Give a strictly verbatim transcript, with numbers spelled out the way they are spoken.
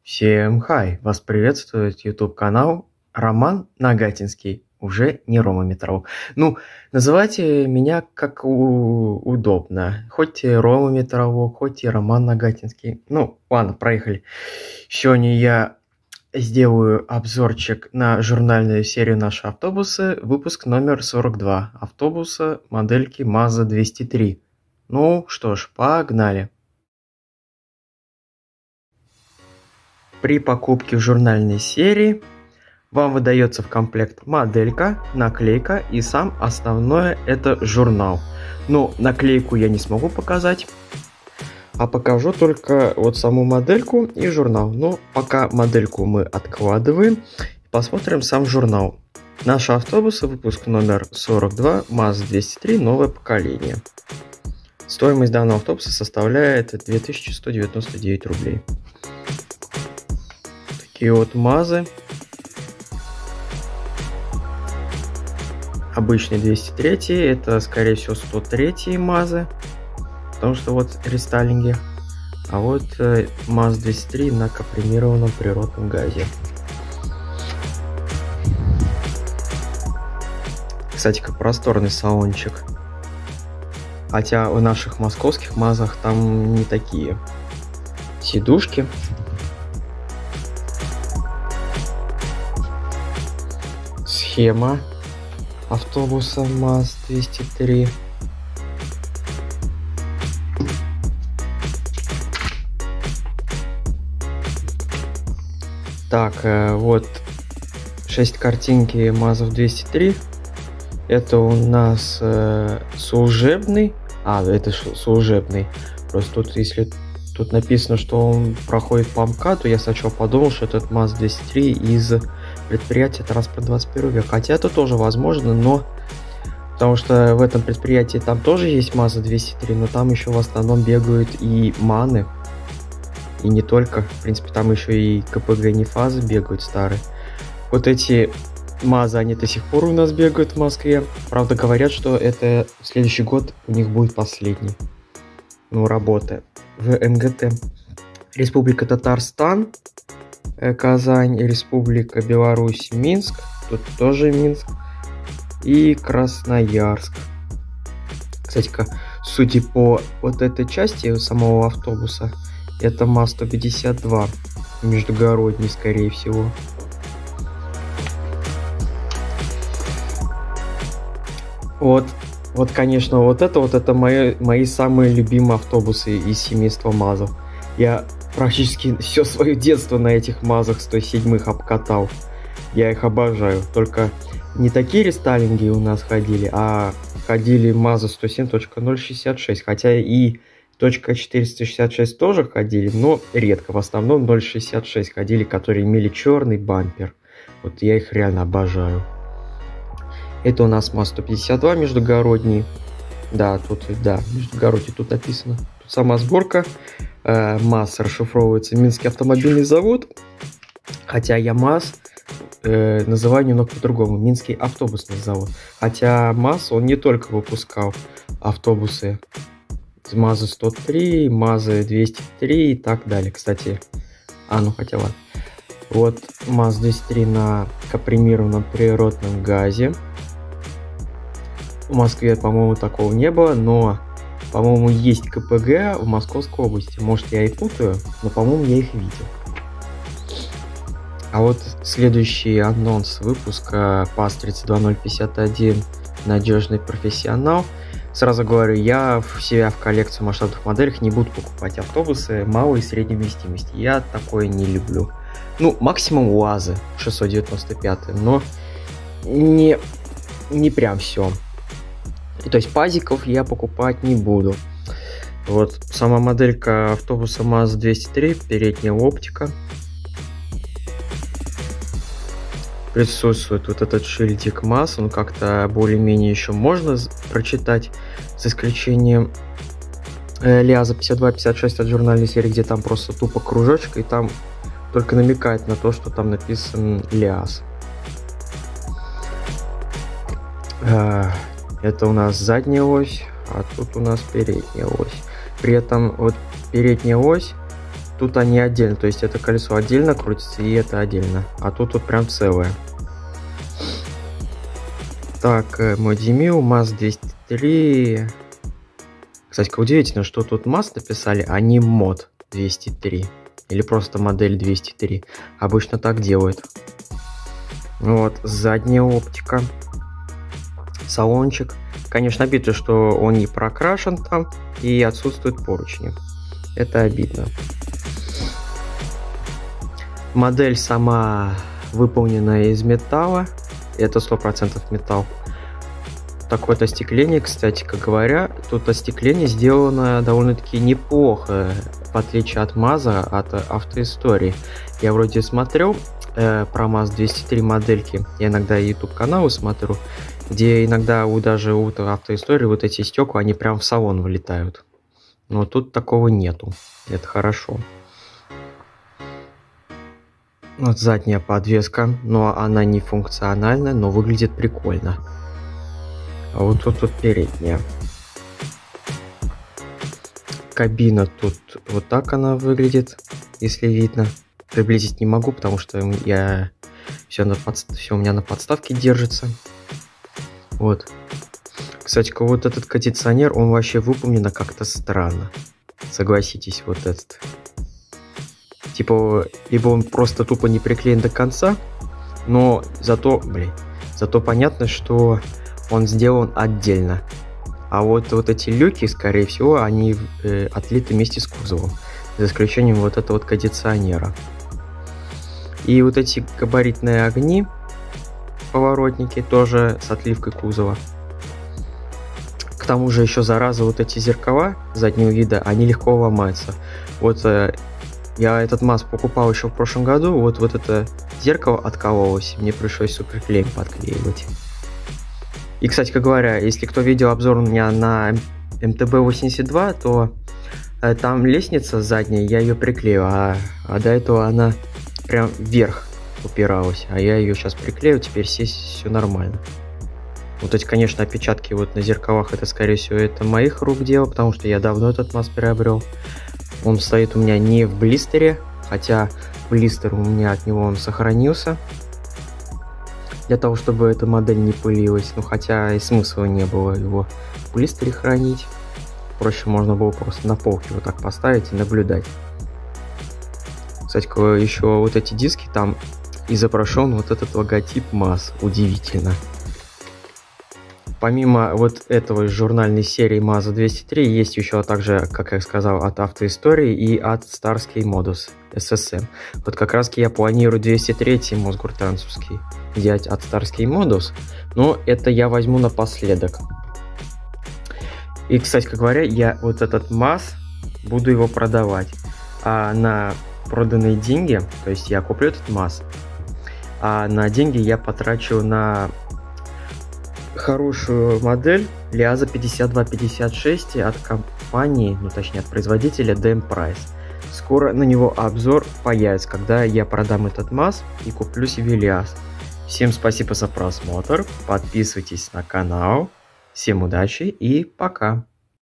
Всем хай! Вас приветствует YouTube канал Роман Нагатинский, уже не Рома Метров. Ну, называйте меня как у- удобно. Хоть и Рома Метров, хоть и Роман Нагатинский. Ну, ладно, проехали. Сегодня я сделаю обзорчик на журнальную серию «Наши автобусы», выпуск номер сорок два. Автобуса модельки МАЗа двести три. Ну что ж, погнали. При покупке в журнальной серии вам выдается в комплект моделька, наклейка и сам основное это журнал. Но наклейку я не смогу показать, а покажу только вот саму модельку и журнал. Но пока модельку мы откладываем, посмотрим сам журнал. Наши автобусы, выпуск номер сорок два, МАЗ двести три, новое поколение. Стоимость данного автобуса составляет две тысячи сто девяносто девять рублей. Такие вот МАЗы. Обычный двести три, это скорее всего сто три МАЗы, потому что вот рестайлинги. А вот э, МАЗ двести три на компримированном природном газе. Кстати, как просторный салончик. Хотя в наших московских МАЗах там не такие сидушки. Схема автобуса МАЗ двести три. Так, вот шесть картинки МАЗов двести три. Это у нас э, служебный. А, это служебный. Просто тут, если тут написано, что он проходит по МКАДу, то я сначала подумал, что этот МАЗ двести три из предприятия транспорт двадцать первого века. Хотя это тоже возможно, но потому что в этом предприятии там тоже есть МАЗа двести три, но там еще в основном бегают и МАНы. И не только. В принципе, там еще и КПГ Нефазы бегают старые. Вот эти МАЗы, они до сих пор у нас бегают в Москве. Правда, говорят, что это в следующий год у них будет последний. Ну, работа. В МГТ. Республика Татарстан, Казань, Республика Беларусь, Минск. Тут тоже Минск. И Красноярск. Кстати-ка, судя по вот этой части самого автобуса, это МАЗ сто пятьдесят два. Междугородний, скорее всего. Вот, вот, конечно, вот это вот это мои, мои самые любимые автобусы из семейства МАЗов. Я практически все свое детство на этих МАЗах сто семь обкатал. Я их обожаю. Только не такие рестайлинги у нас ходили, а ходили МАЗы сто семь ноль шестьдесят шесть. Хотя и четыреста шестьдесят шесть тоже ходили, но редко. В основном ноль шестьдесят шесть ходили, которые имели черный бампер. Вот я их реально обожаю. Это у нас МАЗ сто пятьдесят два междугородний. Да, тут, да, междугородний тут написано. Тут сама сборка. Э, МАЗ расшифровывается Минский автомобильный завод. Хотя я МАЗ э, называю немного по-другому. Минский автобусный завод. Хотя МАЗ, он не только выпускал автобусы. МАЗы сто три, МАЗы двести три и так далее. Кстати, а ну хотя ладно. Вот МАЗ двести три на компримированном природном газе. В Москве, по-моему, такого не было, но, по-моему, есть КПГ в Московской области. Может, я и путаю, но, по-моему, я их видел. А вот следующий анонс выпуска ПАЗ тридцать два ноль пятьдесят один «Надежный профессионал». Сразу говорю, я в себя в коллекцию масштабных моделях не буду покупать автобусы малой и средней вместимости. Я такое не люблю. Ну, максимум УАЗы шестьсот девяносто пять, но не, не прям все. И, то есть пазиков я покупать не буду. Вот сама моделька автобуса МАЗ двести три, передняя оптика. Присутствует вот этот шильдик МАЗ, он как-то более-менее еще можно прочитать, с исключением э, ЛиАЗа пятьдесят два пятьдесят шесть от журнальной серии, где там просто тупо кружочек, и там только намекает на то, что там написан ЛиАЗ. Э, это у нас задняя ось, а тут у нас передняя ось. При этом вот передняя ось тут они отдельно, то есть это колесо отдельно крутится и это отдельно, а тут вот прям целое. Так, мой Демиу, МАЗ двести три. Кстати, удивительно, что тут МАЗ написали, а не мод двести три. Или просто модель двести три. Обычно так делают. Вот, задняя оптика. Салончик. Конечно, обидно, что он не прокрашен там и отсутствуют поручни. Это обидно. Модель сама выполнена из металла. Это сто процентов металл. Такое остекление, кстати, как говоря, тут остекление сделано довольно-таки неплохо, в отличие от МАЗа, от автоистории. Я вроде смотрел э, про МАЗ двести три модельки, я иногда YouTube каналы смотрю, где иногда у, даже у автоистории вот эти стекла, они прям в салон вылетают. Но тут такого нету, это хорошо. Вот задняя подвеска, но она не функциональная, но выглядит прикольно. А вот тут вот передняя. Кабина тут вот так она выглядит, если видно. Приблизить не могу, потому что я все, на подст... все у меня на подставке держится. Вот. Кстати, вот этот кондиционер, он вообще выполнен как-то странно. Согласитесь, вот этот. Типа, либо он просто тупо не приклеен до конца, но зато, блин, зато понятно, что он сделан отдельно. А вот, вот эти люки, скорее всего, они э, отлиты вместе с кузовом. За исключением вот этого вот кондиционера. И вот эти габаритные огни, поворотники, тоже с отливкой кузова. К тому же еще, зараза, вот эти зеркала заднего вида, они легко ломаются. Вот э, я этот МАЗ покупал еще в прошлом году, вот, вот это зеркало откололось, мне пришлось суперклеем подклеивать. И, кстати говоря, если кто видел обзор у меня на эм тэ бэ восемьдесят два, то э, там лестница задняя, я ее приклеил, а, а до этого она прям вверх упиралась, а я ее сейчас приклею, теперь здесь все нормально. Вот эти, конечно, отпечатки вот на зеркалах, это, скорее всего, это моих рук дело, потому что я давно этот МАЗ приобрел. Он стоит у меня не в блистере, хотя блистер у меня от него он сохранился. Для того, чтобы эта модель не пылилась, ну хотя и смысла не было его в блистере хранить. Проще можно было просто на полке вот так поставить и наблюдать. Кстати, еще вот эти диски, там изображен вот этот логотип МАЗ, удивительно. Помимо вот этого журнальной серии МАЗа двести три, есть еще также, как я сказал, от Автоистории и от Starsky Modus эс эс эм. Вот как раз я планирую двести три Мосгортранспский взять от Starsky Modus, но это я возьму напоследок. И, кстати говоря, я вот этот МАЗ буду его продавать. А на проданные деньги, то есть я куплю этот МАЗ, а на деньги я потрачу на хорошую модель Лиаза пятьдесят два пятьдесят шесть от компании, ну точнее от производителя ди эм Price. Скоро на него обзор появится, когда я продам этот МАЗ и куплю себе Лиаз. Всем спасибо за просмотр, подписывайтесь на канал, всем удачи и пока!